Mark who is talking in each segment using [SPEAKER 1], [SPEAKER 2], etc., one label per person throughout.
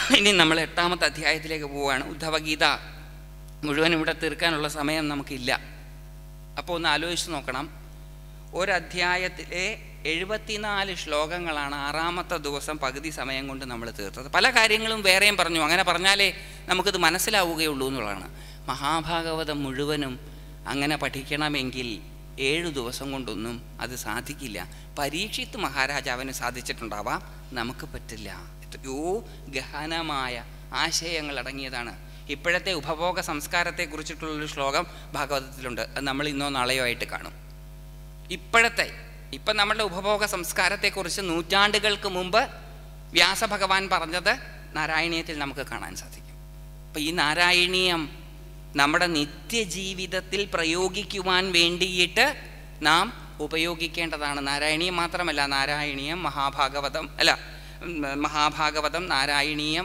[SPEAKER 1] ഇനി നമ്മൾ 8ാമത്തെ അധ്യായത്തിലേക്ക് പോവുകയാണ്. ഉദ്ധവഗീത മുഴുവൻ ഇവിടെ തീർക്കാനുള്ള സമയം നമുക്കില്ല. അപ്പോൾ ഒന്ന് ആലോചിച്ച് നോക്കണം. ഒരധ്യായത്തിലെ 74 ശ്ലോകങ്ങളാണ് 6ാമത്തെ ദിവസം പകുതി സമയം കൊണ്ട് നമ്മൾ തീർത്തത്. പല കാര്യങ്ങളും വേറെയും പറഞ്ഞു. അങ്ങനെ പറഞ്ഞാലേ നമുക്കിത് മനസ്സിലാവുകയുള്ളൂ എന്നുള്ളതാണ്. മഹാഭാഗവതം മുഴുവനും അങ്ങനെ പഠിക്കണമെങ്കിൽ 7 ദിവസം കൊണ്ടൊന്നും അത് സാധിക്കില്ല. പരീക്ഷിത്ത് മഹാരാജാവിന് സാധിച്ചിട്ടുണ്ടാവാം, നമുക്ക് പറ്റില്ല. എത്രയോ ഗഹനമായ ആശയങ്ങൾ അടങ്ങിയതാണ്. ഇപ്പോഴത്തെ ഉപഭോഗ സംസ്കാരത്തെക്കുറിച്ചിട്ടുള്ളൊരു ശ്ലോകം ഭാഗവതത്തിലുണ്ട്. അത് നമ്മൾ ഇന്നോ നാളെയോ ആയിട്ട് കാണും. ഇപ്പം നമ്മളുടെ ഉപഭോഗ സംസ്കാരത്തെക്കുറിച്ച് നൂറ്റാണ്ടുകൾക്ക് മുമ്പ് വ്യാസഭഗവാൻ പറഞ്ഞത് നാരായണീയത്തിൽ നമുക്ക് കാണാൻ സാധിക്കും. അപ്പം ഈ നാരായണീയം നമ്മുടെ നിത്യജീവിതത്തിൽ പ്രയോഗിക്കുവാൻ വേണ്ടിയിട്ട് നാം ഉപയോഗിക്കേണ്ടതാണ്. നാരായണീയം മാത്രമല്ല, നാരായണീയം, മഹാഭാഗവതം, നാരായണീയം,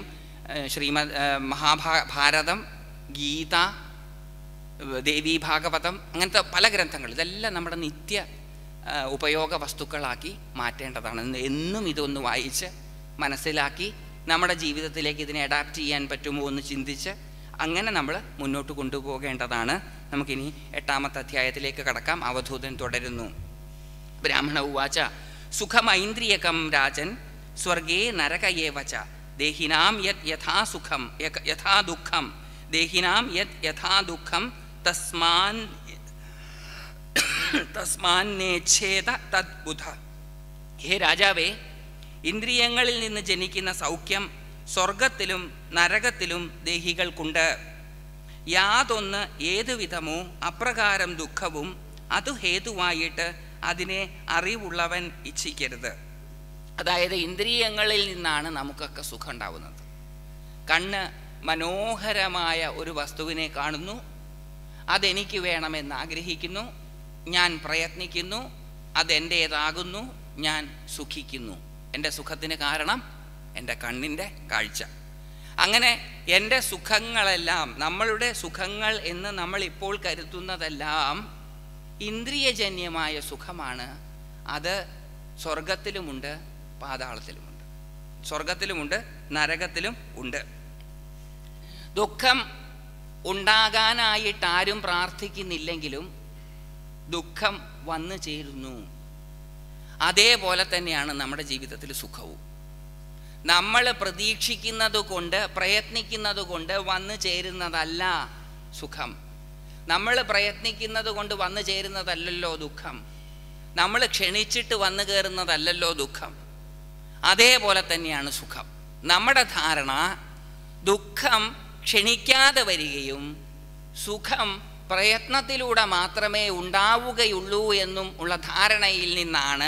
[SPEAKER 1] ഭാരതം, ഗീത, ദേവീ ഭാഗവതം, അങ്ങനത്തെ പല ഗ്രന്ഥങ്ങൾ, ഇതെല്ലാം നമ്മുടെ നിത്യ ഉപയോഗ വസ്തുക്കളാക്കി മാറ്റേണ്ടതാണ്. എന്നും ഇതൊന്ന് വായിച്ച് മനസ്സിലാക്കി നമ്മുടെ ജീവിതത്തിലേക്ക് ഇതിനെ അഡാപ്റ്റ് ചെയ്യാൻ പറ്റുമോ എന്ന് ചിന്തിച്ച് അങ്ങനെ നമ്മൾ മുന്നോട്ട് കൊണ്ടുപോകേണ്ടതാണ്. നമുക്കിനി 8ാമത്തെ അധ്യായത്തിലേക്ക് കടക്കാം. അവധൂതൻ തുടരുന്നു. ബ്രാഹ്മണ ഉവാച സുഖമൈന്ദ്രിയകം രാജൻ സ്വർഗേ നരകയേവച ദേഹിനാം യത് യഥാ സുഖം യഥാ ദുഃഖം ദേഹിനാം യത് യഥാ ദുഃഖം തസ്മാന്നേച്ഛേദ തദ്ബുധ. ഹേ രാജാവേ, ഇന്ദ്രിയങ്ങളിൽ നിന്ന് ജനിക്കുന്ന സൗഖ്യം സ്വർഗത്തിലും നരകത്തിലും ദേഹികൾക്കുണ്ട്. യാതൊന്ന് ഏതുവിധമോ അപ്രകാരം ദുഃഖവും അതു ഹേതുവായിട്ട് അതിനെ അറിവുള്ളവൻ ഇച്ഛിക്കരുത്. അതായത് ഇന്ദ്രിയങ്ങളിൽ നിന്നാണ് നമുക്കൊക്കെ സുഖം ഉണ്ടാവുന്നത്. കണ്ണ് മനോഹരമായ ഒരു വസ്തുവിനെ കാണുന്നു, അതെനിക്ക് വേണമെന്ന് ആഗ്രഹിക്കുന്നു, ഞാൻ പ്രയത്നിക്കുന്നു, അതെൻ്റേതാകുന്നു, ഞാൻ സുഖിക്കുന്നു. എൻ്റെ സുഖത്തിന് കാരണം എൻ്റെ കണ്ണിൻ്റെ കാഴ്ച. അങ്ങനെ എൻ്റെ സുഖങ്ങളെല്ലാം, നമ്മളുടെ സുഖങ്ങൾ എന്ന് നമ്മൾ ഇപ്പോൾ കരുതുന്നതെല്ലാം ഇന്ദ്രിയജന്യമായ സുഖമാണ്. അത് സ്വർഗത്തിലുമുണ്ട്, പാതാളത്തിലുമുണ്ട്. സ്വർഗത്തിലുമുണ്ട്, നരകത്തിലും ഉണ്ട്. ദുഃഖം ഉണ്ടാകാനായിട്ട് ആരും പ്രാർത്ഥിക്കുന്നില്ലെങ്കിലും ദുഃഖം വന്നു ചേരുന്നു. അതേപോലെ തന്നെയാണ് നമ്മുടെ ജീവിതത്തിൽ സുഖവും. നമ്മൾ പ്രതീക്ഷിക്കുന്നത് കൊണ്ട് പ്രയത്നിക്കുന്നത് കൊണ്ട് വന്നു ചേരുന്നതല്ല സുഖം. നമ്മൾ പ്രയത്നിക്കുന്നത് കൊണ്ട് വന്നു ചേരുന്നതല്ലല്ലോ ദുഃഖം. നമ്മൾ ക്ഷണിച്ചിട്ട് വന്നു കയറുന്നതല്ലല്ലോ ദുഃഖം. അതേപോലെ തന്നെയാണ് സുഖം. നമ്മുടെ ധാരണ ദുഃഖം ക്ഷണിക്കാതെ വരികയും സുഖം പ്രയത്നത്തിലൂടെ മാത്രമേ ഉണ്ടാവുകയുള്ളൂ എന്നും ഉള്ള ധാരണയിൽ നിന്നാണ്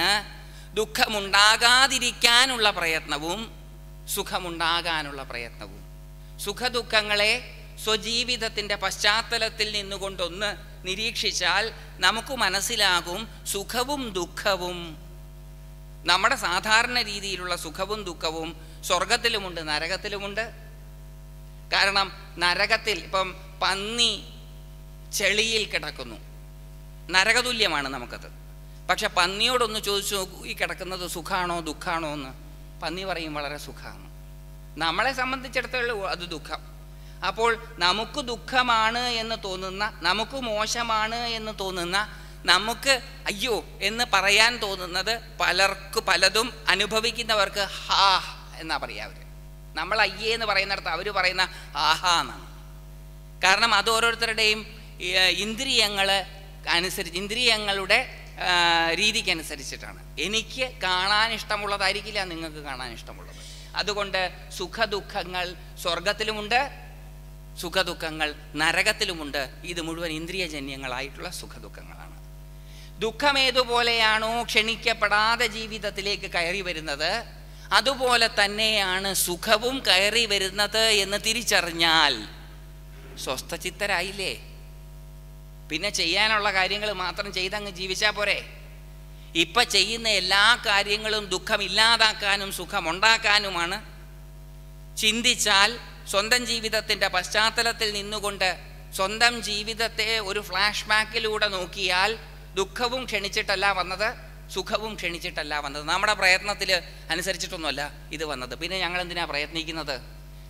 [SPEAKER 1] ദുഃഖമുണ്ടാകാതിരിക്കാനുള്ള പ്രയത്നവും സുഖമുണ്ടാകാനുള്ള പ്രയത്നവും. സുഖദുഃഖങ്ങളെ സ്വജീവിതത്തിൻ്റെ പശ്ചാത്തലത്തിൽ നിന്നുകൊണ്ടൊന്ന് നിരീക്ഷിച്ചാൽ നമുക്ക് മനസ്സിലാകും സുഖവും ദുഃഖവും, നമ്മുടെ സാധാരണ രീതിയിലുള്ള സുഖവും ദുഃഖവും സ്വർഗത്തിലുമുണ്ട്, നരകത്തിലുമുണ്ട്. കാരണം നരകത്തിൽ ഇപ്പം പന്നി ചെളിയിൽ കിടക്കുന്നു, നരകതുല്യമാണ് നമുക്കത്. പക്ഷെ പന്നിയോടൊന്ന് ചോദിച്ചു നോക്കൂ, ഈ കിടക്കുന്നത് സുഖമാണോ ദുഃഖമാണോ എന്ന്. പന്നി പറയും വളരെ സുഖമാണ്. നമ്മളെ സംബന്ധിച്ചിടത്തോളം അത് ദുഃഖം. അപ്പോൾ നമുക്ക് ദുഃഖമാണ് എന്ന് തോന്നുന്ന, നമുക്ക് മോശമാണ് എന്ന് തോന്നുന്ന, നമുക്ക് അയ്യോ എന്ന് പറയാൻ തോന്നുന്നത് പലതും അനുഭവിക്കുന്നവർക്ക് ഹാ എന്നാ പറയാ. നമ്മൾ അയ്യേ എന്ന് പറയുന്നിടത്ത് അവർ പറയുന്ന ആഹാ എന്നാണ്. കാരണം അത് ഓരോരുത്തരുടെയും ഇന്ദ്രിയങ്ങൾ അനുസരിച്ച്, ഇന്ദ്രിയങ്ങളുടെ രീതിക്കനുസരിച്ചിട്ടാണ്. എനിക്ക് കാണാൻ ഇഷ്ടമുള്ളതായിരിക്കില്ല നിങ്ങൾക്ക് കാണാൻ ഇഷ്ടമുള്ളത്. അതുകൊണ്ട് സുഖദുഃഖങ്ങൾ സ്വർഗത്തിലുമുണ്ട്, സുഖദുഃഖങ്ങൾ നരകത്തിലുമുണ്ട്. ഇത് മുഴുവൻ ഇന്ദ്രിയജന്യങ്ങളായിട്ടുള്ള സുഖദുഃഖങ്ങളാണ്. ദുഃഖമേതുപോലെയാണോ ക്ഷണിക്കപ്പെടാതെ ജീവിതത്തിലേക്ക് കയറി വരുന്നത്, അതുപോലെ തന്നെയാണ് സുഖവും കയറി വരുന്നത് എന്ന് തിരിച്ചറിഞ്ഞാൽ സ്വസ്ഥചിത്തരായില്ലേ? പിന്നെ ചെയ്യാനുള്ള കാര്യങ്ങൾ മാത്രം ചെയ്തങ്ങ് ജീവിച്ചാൽ പോരെ? ഇപ്പം ചെയ്യുന്ന എല്ലാ കാര്യങ്ങളും ദുഃഖം ഇല്ലാതാക്കാനും സുഖമുണ്ടാക്കാനുമാണ്. ചിന്തിച്ചാൽ സ്വന്തം ജീവിതത്തിൻ്റെ പശ്ചാത്തലത്തിൽ നിന്നുകൊണ്ട് സ്വന്തം ജീവിതത്തെ ഒരു ഫ്ലാഷ് ബാക്കിലൂടെ നോക്കിയാൽ ദുഃഖവും ക്ഷണിച്ചിട്ടല്ല വന്നത്, സുഖവും ക്ഷണിച്ചിട്ടല്ല വന്നത്. നമ്മുടെ പ്രയത്നത്തിൽ അനുസരിച്ചിട്ടൊന്നുമല്ല ഇത് വന്നത്. പിന്നെ ഞങ്ങൾ എന്തിനാ പ്രയത്നിക്കുന്നത്?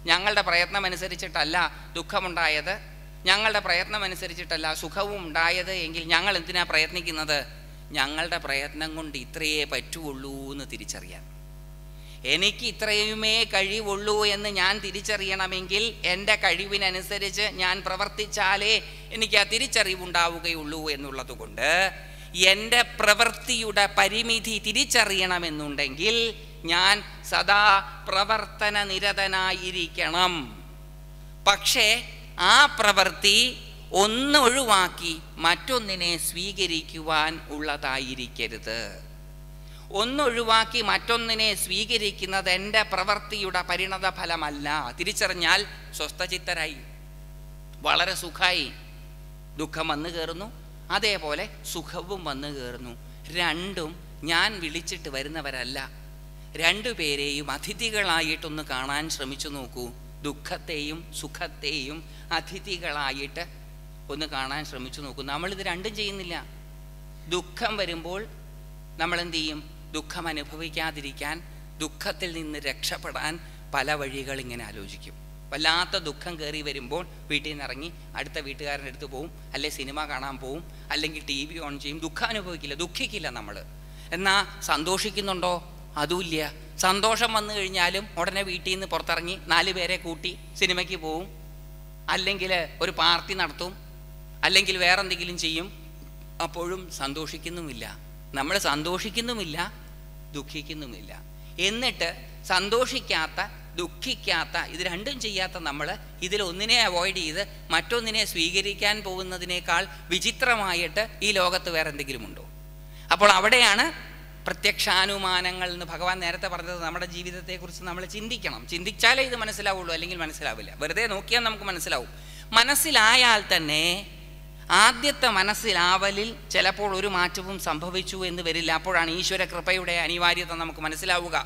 [SPEAKER 1] ഞങ്ങളുടെ പ്രയത്നമനുസരിച്ചിട്ടല്ല ദുഃഖമുണ്ടായത്, ഞങ്ങളുടെ പ്രയത്നമനുസരിച്ചിട്ടല്ല സുഖവും ഉണ്ടായത് എങ്കിൽ ഞങ്ങൾ എന്തിനാ പ്രയത്നിക്കുന്നത്? ഞങ്ങളുടെ പ്രയത്നം കൊണ്ട് ഇത്രയേ പറ്റുള്ളൂ എന്ന് തിരിച്ചറിയാൻ. എനിക്ക് ഇത്രയുമേ കഴിവുള്ളൂ എന്ന് ഞാൻ തിരിച്ചറിയണമെങ്കിൽ എൻ്റെ കഴിവിനനുസരിച്ച് ഞാൻ പ്രവർത്തിച്ചാലേ എനിക്ക് ആ തിരിച്ചറിവുണ്ടാവുകയുള്ളൂ എന്നുള്ളത് കൊണ്ട് എൻ്റെ പ്രവൃത്തിയുടെ പരിമിതി തിരിച്ചറിയണമെന്നുണ്ടെങ്കിൽ ഞാൻ സദാ പ്രവർത്തന നിരതനായിരിക്കണം. പക്ഷേ ആ പ്രവൃത്തി ഒന്നൊഴിവാക്കി മറ്റൊന്നിനെ സ്വീകരിക്കുവാൻ ഉള്ളതായിരിക്കരുത്. ഒന്നൊഴിവാക്കി മറ്റൊന്നിനെ സ്വീകരിക്കുന്നത് എൻ്റെ പ്രവൃത്തിയുടെ പരിണത ഫലമല്ല. തിരിച്ചറിഞ്ഞാൽ സ്വസ്ഥചിത്തരായി, വളരെ സുഖമായി. ദുഃഖം വന്നു കയറുന്നു, അതേപോലെ സുഖവും വന്നു കയറുന്നു. രണ്ടും ഞാൻ വിളിച്ചിട്ട് വരുന്നവരല്ല. രണ്ടുപേരെയും അതിഥികളായിട്ടൊന്ന് കാണാൻ ശ്രമിച്ചു നോക്കൂ. ദുഃഖത്തെയും സുഖത്തെയും അതിഥികളായിട്ട് ഒന്ന് കാണാൻ ശ്രമിച്ചു നോക്കൂ. നമ്മളിത് രണ്ടും ചെയ്യുന്നില്ല. ദുഃഖം വരുമ്പോൾ നമ്മൾ എന്തു ചെയ്യും? ദുഃഖം അനുഭവിക്കാതിരിക്കാൻ, ദുഃഖത്തിൽ നിന്ന് രക്ഷപ്പെടാൻ പല വഴികൾ ഇങ്ങനെ ആലോചിക്കും. വല്ലാത്ത ദുഃഖം കയറി വരുമ്പോൾ വീട്ടിൽ നിന്ന് ഇറങ്ങി അടുത്ത വീട്ടുകാരൻ്റെ അടുത്ത് പോവും, അല്ലെ സിനിമ കാണാൻ പോവും, അല്ലെങ്കിൽ TV ഓൺ ചെയ്യും. ദുഃഖം അനുഭവിക്കില്ല, ദുഃഖിക്കില്ല നമ്മൾ. എന്നാൽ സന്തോഷിക്കുന്നുണ്ടോ? അതുമില്ല. സന്തോഷം വന്നു കഴിഞ്ഞാലും ഉടനെ വീട്ടിൽ നിന്ന് പുറത്തിറങ്ങി 4 പേരെ കൂട്ടി സിനിമയ്ക്ക് പോവും, അല്ലെങ്കിൽ ഒരു പാർട്ടി നടത്തും, അല്ലെങ്കിൽ വേറെ എന്തെങ്കിലും ചെയ്യും. അപ്പോഴും സന്തോഷിക്കുന്നുമില്ല. നമ്മൾ സന്തോഷിക്കുന്നുമില്ല, ദുഃഖിക്കുന്നുമില്ല. എന്നിട്ട് സന്തോഷിക്കാത്ത ദുഃഖിക്കാത്ത ഇത് രണ്ടും ചെയ്യാത്ത നമ്മൾ ഇതിലൊന്നിനെ അവോയ്ഡ് ചെയ്ത് മറ്റൊന്നിനെ സ്വീകരിക്കാൻ പോകുന്നതിനേക്കാൾ വിചിത്രമായിട്ട് ഈ ലോകത്ത് വേറെ എന്തെങ്കിലും ഉണ്ടോ? അപ്പോൾ അവിടെയാണ് പ്രത്യക്ഷാനുമാനങ്ങൾ എന്ന് ഭഗവാൻ നേരത്തെ പറഞ്ഞത്. നമ്മുടെ ജീവിതത്തെക്കുറിച്ച് നമ്മൾ ചിന്തിക്കണം. ചിന്തിച്ചാലേ ഇത് മനസ്സിലാവുള്ളൂ, അല്ലെങ്കിൽ മനസ്സിലാവില്ല. വെറുതെ നോക്കിയാൽ നമുക്ക് മനസ്സിലാവും. മനസ്സിലായാൽ തന്നെ ആദ്യത്തെ മനസ്സിലാവലിൽ ചിലപ്പോൾ ഒരു മാറ്റവും സംഭവിച്ചു എന്ന് വരില്ല. അപ്പോഴാണ് ഈശ്വര കൃപയുടെ അനിവാര്യത നമുക്ക് മനസ്സിലാവുക.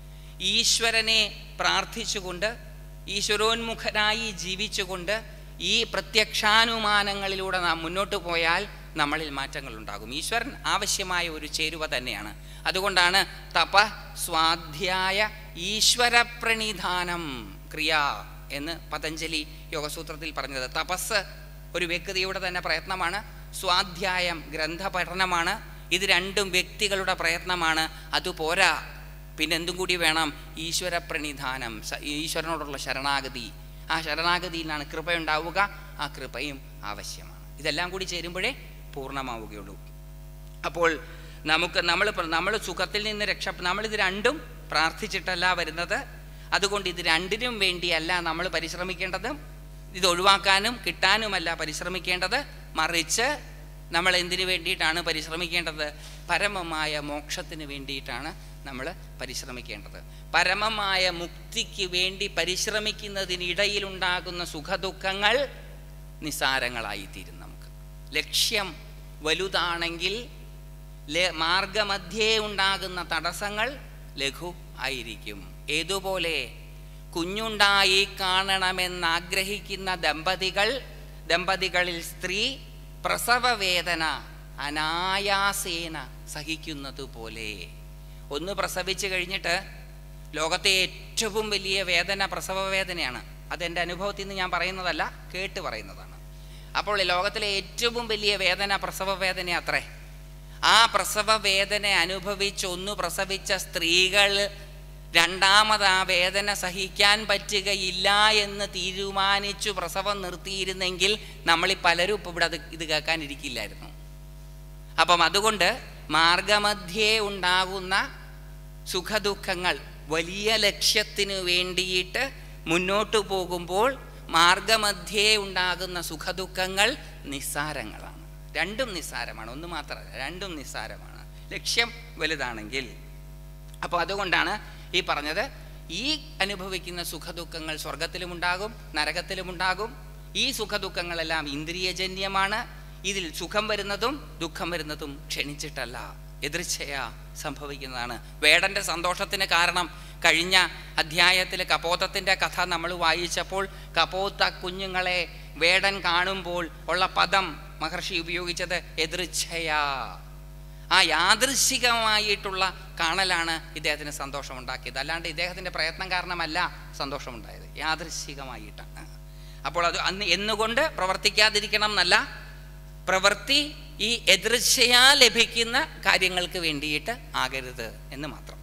[SPEAKER 1] ഈശ്വരനെ പ്രാർത്ഥിച്ചുകൊണ്ട്, ഈശ്വരോന്മുഖനായി ജീവിച്ചുകൊണ്ട് ഈ പ്രത്യക്ഷാനുമാനങ്ങളിലൂടെ നാം മുന്നോട്ട് പോയാൽ നമ്മളിൽ മാറ്റങ്ങൾ ഉണ്ടാകും. ഈശ്വരൻ ആവശ്യമായ ഒരു ചേരുവ തന്നെയാണ്. അതുകൊണ്ടാണ് തപ സ്വാധ്യായ ഈശ്വരപ്രണിധാനം ക്രിയ എന്ന് പതഞ്ജലി യോഗസൂത്രത്തിൽ പറഞ്ഞത്. തപസ് ഒരു വ്യക്തിയുടെ തന്നെ പ്രയത്നമാണ്, സ്വാധ്യായം ഗ്രന്ഥപഠനമാണ്. ഇത് രണ്ടും വ്യക്തികളുടെ പ്രയത്നമാണ്. അതുപോരാ, പിന്നെന്തും കൂടി വേണം? ഈശ്വരപ്രണിധാനം, ഈശ്വരനോടുള്ള ശരണാഗതി. ആ ശരണാഗതിയിലാണ് കൃപയുണ്ടാവുക. ആ കൃപയും ആവശ്യമാണ്. ഇതെല്ലാം കൂടി ചേരുമ്പോഴേ പൂർണ്ണമാവുകയുള്ളൂ. അപ്പോൾ നമ്മൾ സുഖത്തിൽ നിന്ന് നമ്മളിത് രണ്ടും പ്രാർത്ഥിച്ചിട്ടല്ല വരുന്നത്. അതുകൊണ്ട് ഇത് രണ്ടിനും വേണ്ടിയല്ല നമ്മൾ പരിശ്രമിക്കേണ്ടത്. ഇത് ഒഴിവാക്കാനും കിട്ടാനുമല്ല പരിശ്രമിക്കേണ്ടത്. മറിച്ച് നമ്മൾ എന്തിനു വേണ്ടിയിട്ടാണ് പരിശ്രമിക്കേണ്ടത്? പരമമായ മോക്ഷത്തിന് വേണ്ടിയിട്ടാണ് നമ്മൾ പരിശ്രമിക്കേണ്ടത്. പരമമായ മുക്തിക്ക് വേണ്ടി പരിശ്രമിക്കുന്നതിനിടയിലുണ്ടാകുന്ന സുഖദുഃഖങ്ങൾ നിസ്സാരങ്ങളായിത്തീരും. നമുക്ക് ലക്ഷ്യം വലുതാണെങ്കിൽ മാർഗമധ്യേ ഉണ്ടാകുന്ന തടസ്സങ്ങൾ ലഘു ആയിരിക്കും. ഏതുപോലെ കുഞ്ഞുണ്ടായി കാണണമെന്നാഗ്രഹിക്കുന്ന ദമ്പതികളിൽ സ്ത്രീ പ്രസവവേദന അനായാസേന സഹിക്കുന്നത് പോലെ. ഒന്ന് പ്രസവിച്ചു കഴിഞ്ഞിട്ട് ലോകത്തെ ഏറ്റവും വലിയ വേദന പ്രസവവേദനയാണ്. അതെൻ്റെ അനുഭവത്തിൽ നിന്ന് ഞാൻ പറയുന്നതല്ല, കേട്ട് പറയുന്നതാണ്. അപ്പോൾ ലോകത്തിലെ ഏറ്റവും വലിയ വേദന പ്രസവവേദന അത്രേ. ആ പ്രസവവേദന അനുഭവിച്ചൊന്നു പ്രസവിച്ച സ്ത്രീകൾ രണ്ടാമത് ആ വേദന സഹിക്കാൻ പറ്റുകയില്ല എന്ന് തീരുമാനിച്ചു പ്രസവം നിർത്തിയിരുന്നെങ്കിൽ നമ്മളിൽ പലരും ഇപ്പോൾ ഇവിടെ ഇത് കേൾക്കാനിരിക്കില്ലായിരുന്നു. അപ്പം അതുകൊണ്ട് മാർഗമധ്യേ ഉണ്ടാകുന്ന സുഖദുഃഖങ്ങൾ, വലിയ ലക്ഷ്യത്തിനു വേണ്ടിയിട്ട് മുന്നോട്ടു പോകുമ്പോൾ മാർഗമധ്യേ ഉണ്ടാകുന്ന സുഖദുഃഖങ്ങൾ നിസ്സാരങ്ങളാണ്. രണ്ടും നിസ്സാരമാണ്, ഒന്ന് മാത്രമല്ല, രണ്ടും നിസ്സാരമാണ് ലക്ഷ്യം വലുതാണെങ്കിൽ. അപ്പോൾ അതുകൊണ്ടാണ് ഈ പറഞ്ഞത്, ഈ അനുഭവിക്കുന്ന സുഖദുഃഖങ്ങൾ സ്വർഗത്തിലുമുണ്ടാകും നരകത്തിലുമുണ്ടാകും. ഈ സുഖദുഃഖങ്ങളെല്ലാം ഇന്ദ്രിയജന്യമാണ്. ഇതിൽ സുഖം വരുന്നതും ദുഃഖം വരുന്നതും ക്ഷണിച്ചിട്ടല്ല, എതിർച്ഛയാ സംഭവിക്കുന്നതാണ്. വേടൻ്റെ സന്തോഷത്തിന് കാരണം കഴിഞ്ഞ അധ്യായത്തിൽ കപോതത്തിൻ്റെ കഥ നമ്മൾ വായിച്ചപ്പോൾ കപോത്ത കുഞ്ഞുങ്ങളെ വേടൻ കാണുമ്പോൾ ഉള്ള പദം മഹർഷി ഉപയോഗിച്ചത് എതിർച്ഛയാ. ആ യാദൃശ്ചികമായിട്ടുള്ള കാണലാണ് ഇദ്ദേഹത്തിന് സന്തോഷമുണ്ടാക്കിയത്. അല്ലാണ്ട് ഇദ്ദേഹത്തിൻ്റെ പ്രയത്നം കാരണമല്ല സന്തോഷമുണ്ടായത്, യാദൃശ്ചികമായിട്ടാണ്. അപ്പോൾ അത് അന്ന് എന്നുകൊണ്ട് പ്രവർത്തിക്കാതിരിക്കണം എന്നല്ല, പ്രവൃത്തി ഈ എദൃച്ഛയാ ലഭിക്കുന്ന കാര്യങ്ങൾക്ക് വേണ്ടിയിട്ട് ആകരുത് എന്ന് മാത്രം.